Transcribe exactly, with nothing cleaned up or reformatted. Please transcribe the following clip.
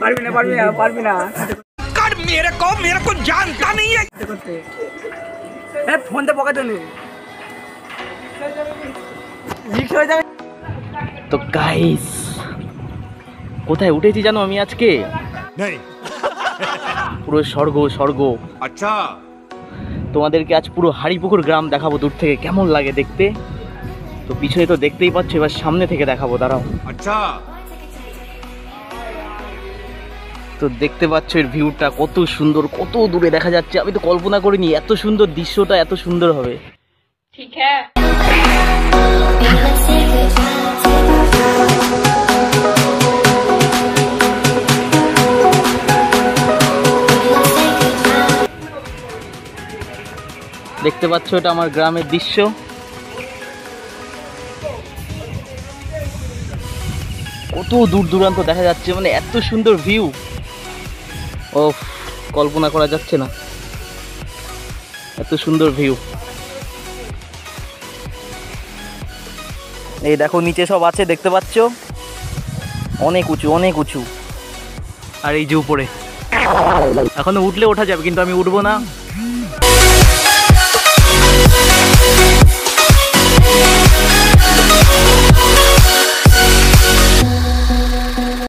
পারবি না পারবি না পারবি না कर मेरे को मेरे को जानता नहीं है করতে এ ফোনতে পকেটে নে রিক্স হয়ে যাবে। তো গাইস কোথায় উঠেছি জানো আমি আজকে? পুরো স্বর্গ স্বর্গ। अच्छा তোমাদেরকে আজ পুরো হারিপুকুর গ্রাম দেখাবো দূর থেকে, কেমন লাগে দেখতে। তো পিছনে তো দেখতেই পাচ্ছ, এবার সামনে থেকে দেখাবো, দাঁড়াও। अच्छा তো দেখতে পাচ্ছ এর ভিউটা কত সুন্দর, কত দূরে দেখা যাচ্ছে। আমি তো কল্পনা করিনি এত সুন্দর দৃশ্যটা এত সুন্দর হবে। ঠিক হ্যাঁ। দেখতে পাচ্ছ এটা আমার গ্রামের দৃশ্য। কত দূর দূরান্ত দেখা যাচ্ছে, মানে এত সুন্দর ভিউ, ও কল্পনা করা যাচ্ছে না, এত সুন্দর ভিউ। এই দেখো নিচে সব আছে দেখতে পাচ্ছ, অনেক উঁচু অনেক উঁচু। আর এই যে উপরে, এখনো উঠলে ওঠা যাবে কিন্তু আমি উঠবো না,